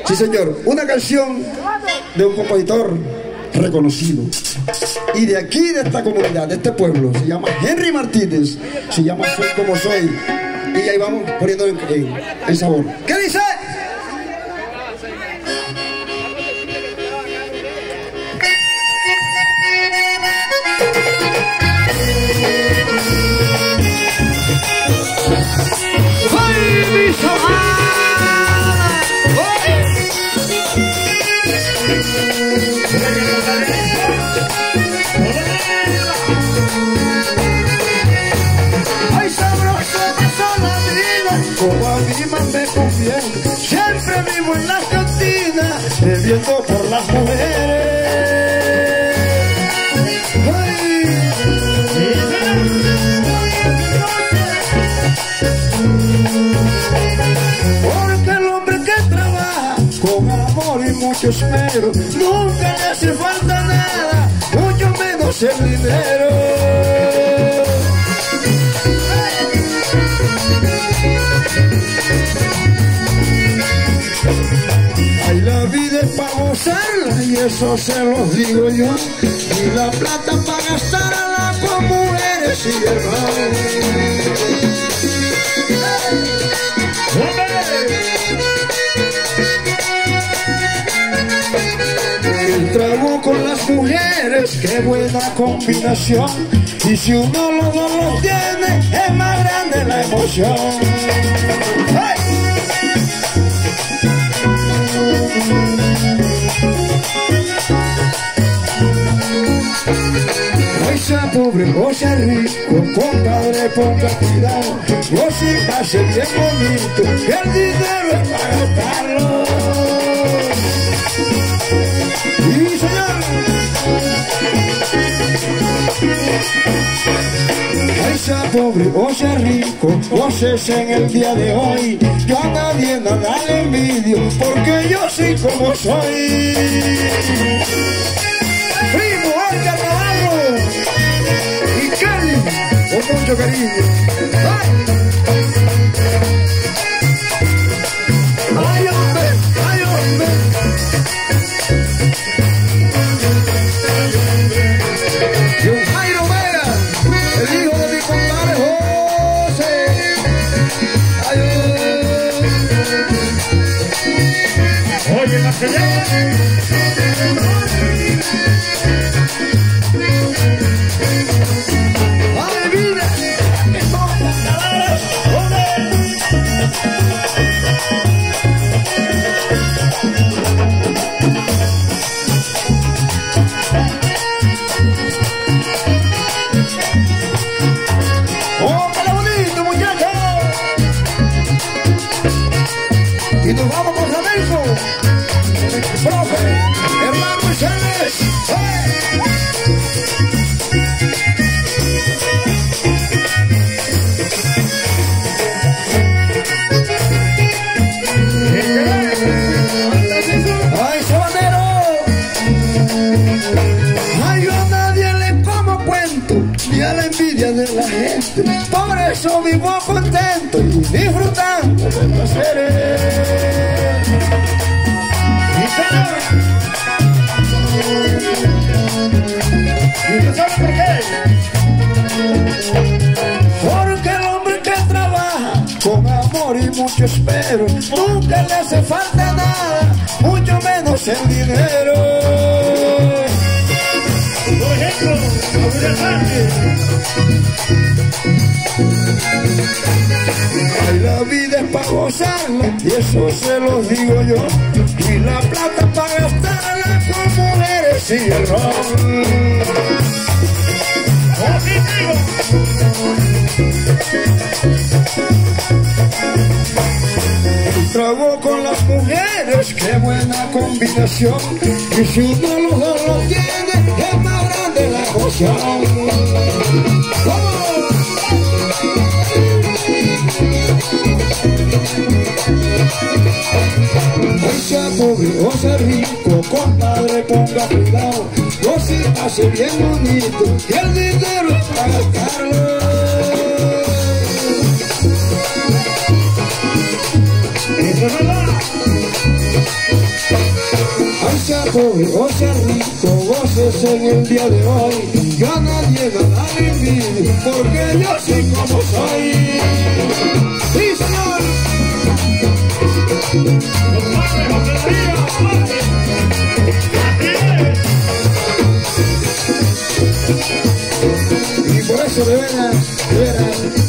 Sí, señor, una canción de un compositor reconocido y de aquí, de esta comunidad, de este pueblo. Se llama Henry Martínez, se llama Soy Como Soy, y ahí vamos poniendo en sabor. ¿Qué dice? Ay, sabroso pasó la vida, como a mí más me conviene. Siempre vivo en la cantina, bebiendo por las mujeres. Porque el hombre que trabaja con amor y mucho esmero nunca le hace falta nada, mucho menos el dinero. Ay, la vida es para gozarla y eso se los digo yo, y la plata para gastarla con mujeres y hermanos. El trago con las mujeres, qué buena combinación, y si uno los dos los tiene, es más grande la emoción. ¡Hey! Hoy sea pobre o sea rico, compadre, ponga cuidado, o si pase bien bonito, que el dinero es para gastarlo. ¡Sí, señor! Ay, sea pobre o sea rico, gócese en el día de hoy. Yo a nadie nada le envidio, porque yo soy como soy. Primo, Olga Navarro y Kelly, con mucho cariño. ¡Ay! ¡Ay, hombre! ¡Ay, hombre! Y un Jairo Vega, el hijo de mi compadre José. ¡Ay, oye, la señora! ¡Ay, vida! ¡Que son las caladas! ¡Oh, qué bonito, muchachos! Y nos vamos con Flamenco. Profe, hermano Micheles. ¡Ay, sabanero! ¡Ay, yo a nadie le como cuento, ni a la envidia de la gente! Por eso vivo contento y disfrutando de placeres. ¡Sí, señor! ¿Y usted sabe por qué? Porque el hombre que trabaja con amor y mucho espero nunca le hace falta nada, mucho menos el dinero. Por ejemplo, ay, la vida es para gozarla y eso se lo digo yo, y la plata para gastarla con mujeres y el ron. El trago con las mujeres, qué buena combinación, y si uno los dos lo tiene, es más grande la emoción. ¡Vamos! Hoy sea pobre o sea rico, compadre, ponga cuidado, o si hace bien bonito, y el dinero es para gastarlo. Eso no va. pobre o sea rico, goces en el día de hoy, yo a nadie nada le envidio, porque yo soy como soy. ¡Sí, señor! Y por eso de veras